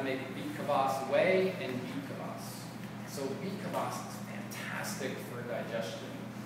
to make Beet Kvass, Whey and Beet Kvass. So Beet Kvass is fantastic for digestion.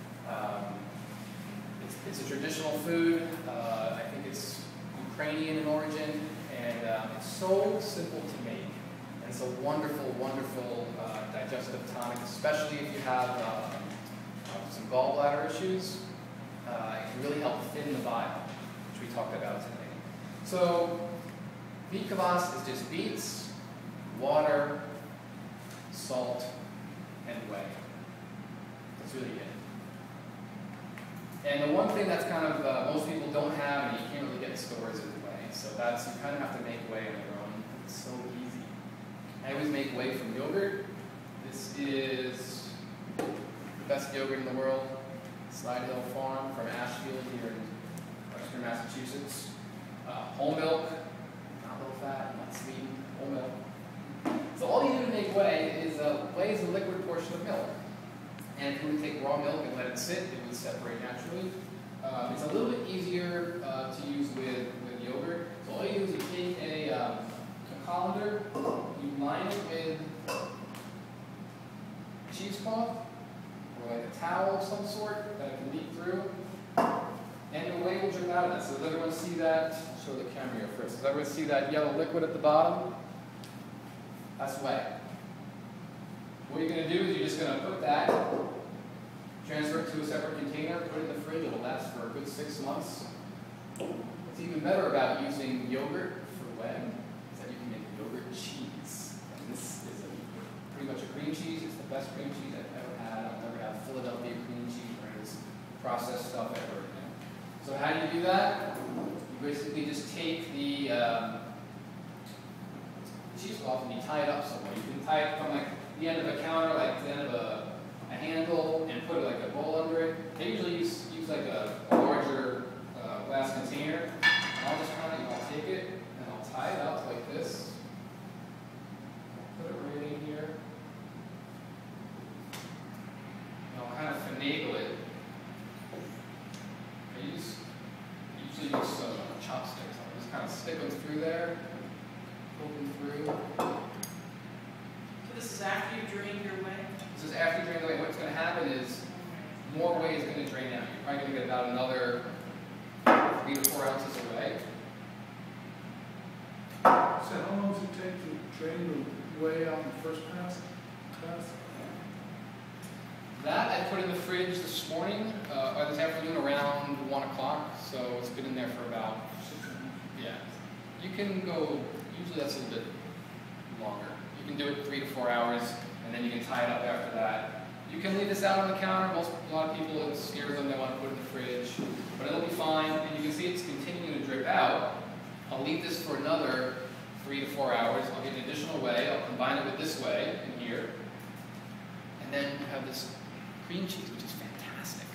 It's a traditional food. I think it's Ukrainian in origin, and it's so simple to make. And it's a wonderful, wonderful digestive tonic, especially if you have some gallbladder issues. It can really help thin the bile, which we talked about today. So Beet Kvass is just beets, water, salt, and whey. That's really it. And the one thing that's kind of most people don't have, and you can't really get in stores, is whey. So that's, you kind of have to make whey on your own. It's so easy. I always make whey from yogurt. This is the best yogurt in the world. Slide Hill Farm from Ashfield here in Western Massachusetts. Whole milk, not low fat, not sweetened, whole milk. So all you do to make whey is a liquid portion of milk. And if you would take raw milk and let it sit, it would separate naturally. It's a little bit easier to use with yogurt. So all you do is you take a colander, you line it with cheesecloth, or like a towel of some sort that it can leak through. And the whey will drip out of that. So does everyone see that? I'll show the camera here first. Does everyone see that yellow liquid at the bottom? That's whey. What you're going to do is you're just going to put that, transfer it to a separate container, put it in the fridge. It'll last for a good 6 months. What's even better about using yogurt for whey is that you can make yogurt cheese. And this is pretty much a cream cheese. It's the best cream cheese I've ever had. I've never had Philadelphia cream cheese or this processed stuff ever. So how do you do that? You basically just take the cheesecloth and you tie it up somewhere. You can tie it from like the end of a counter, like the end of a handle, and put like a bowl under it. I usually use like a larger glass container. And I'll just I'll take it and I'll tie it up like this. Put it right in here. And I'll kind of finagle it. I usually use some chopsticks. I'll just kind of stick them through there, pull them through. So this is after you drain your whey? This is after you drain the whey. What's going to happen is more whey is going to drain out. You're probably going to get about another 3 to 4 ounces of whey. So how long does it take to drain the whey out in the first pass? That I put in the fridge this morning, or this afternoon around 1 o'clock, so it's been in there for about, yeah. You can go, usually that's a little bit longer. You can do it 3 to 4 hours, and then you can tie it up after that. You can leave this out on the counter. A lot of people, it scares them, they want to put it in the fridge, but it'll be fine, and you can see it's continuing to drip out. I'll leave this for another 3 to 4 hours. I'll get an additional whey, I'll combine it with this whey in here, and then you have this cream cheese, which is fantastic.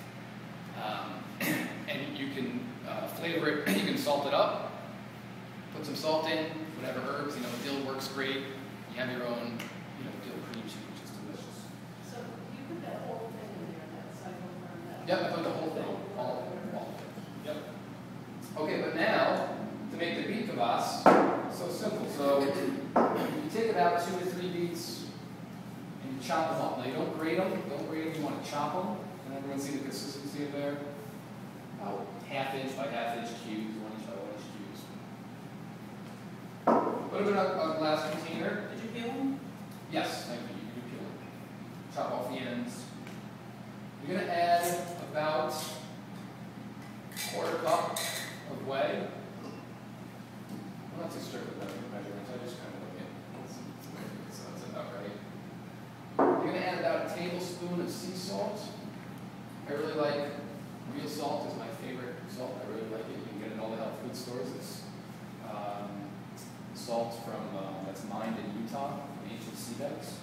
And you can flavor it, you can salt it up, put some salt in, whatever herbs, dill works great. You have your own, dill cream cheese, which is delicious. So you put that whole thing in there, that cycle from that? Yep, I put the whole thing, all of it. Yep. Okay, but now, to make the Beet Kvass, so simple. So you take about 2 to 3 beets, and you chop them up. Now you don't grate them, you want to chop them. And everyone see the consistency of there? About ½ inch by ½ inch cubes, 1 inch by 1 inch cubes. Put them in a glass container. Did you peel them? Yes, thank you, you can peel them. Chop off the ends. You're going to add about 1/4 cup of whey. I'm not too strict with measurements, I just kind of look at it. So that's about right. You're going to add about a tablespoon of sea salt. I really like real salt, is my favorite salt. I really like it. You can get it in all the health food stores. It's salt from that's mined in Utah from ancient seabeds.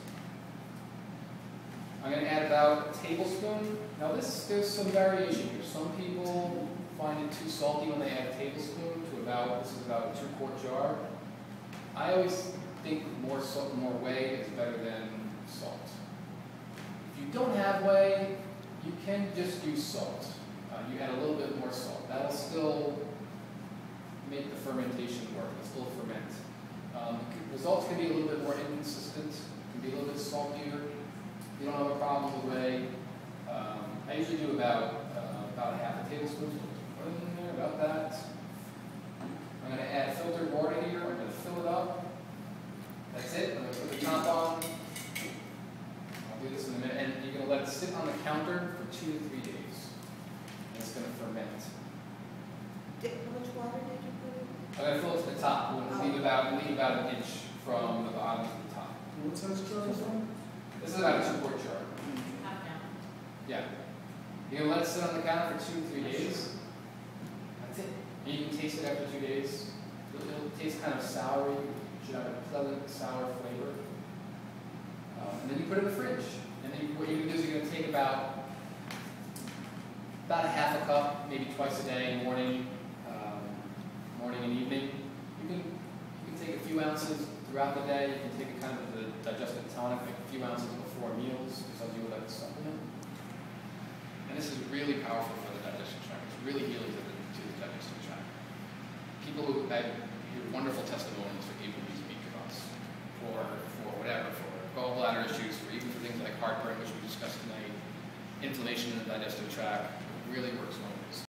I'm going to add about a tablespoon. Now there's some variation here. Some people find it too salty when they add a tablespoon to this is about a 2-quart jar. I always think more salt, more whey is better than salt. If you don't have whey, you can just use salt. You add a little bit more salt. That'll still make the fermentation work. It'll still ferment. Results can be a little bit more inconsistent, can be a little bit saltier. You don't have a problem with whey. I usually do about a half a tablespoon in there, about that. I'm going to add filtered water here. I'm going to fill it up. That's it. I'm going to put the top on. I'll do this in a minute. And you're going to let it sit on the counter for 2 to 3 days. And it's going to ferment. How much water did you put in? I'm going to fill it to the top. We're going to leave about an inch from the bottom to the top. What size jar is that? This is about a 2-quart jar. Half gallon. Yeah. You're going to let it sit on the counter for 2 to 3 days. That's it. And you can taste it after 2 days. It'll taste kind of soury. It should have a pleasant, sour flavor. And then you put it in the fridge. And then what you're going to do is you're going to take about a half a cup, maybe twice a day, morning and evening. You can take a few ounces throughout the day. You can take a kind of the digestive tonic, like a few ounces before meals, because some people like a supplement. And this is really powerful for the digestive tract. It's really healing to the digestive tract. People who I hear wonderful testimonies for people who use Beet Kvass, for whatever, for gallbladder issues, for even for things like heartburn, which we discussed tonight, inflammation in the digestive tract. It really works well.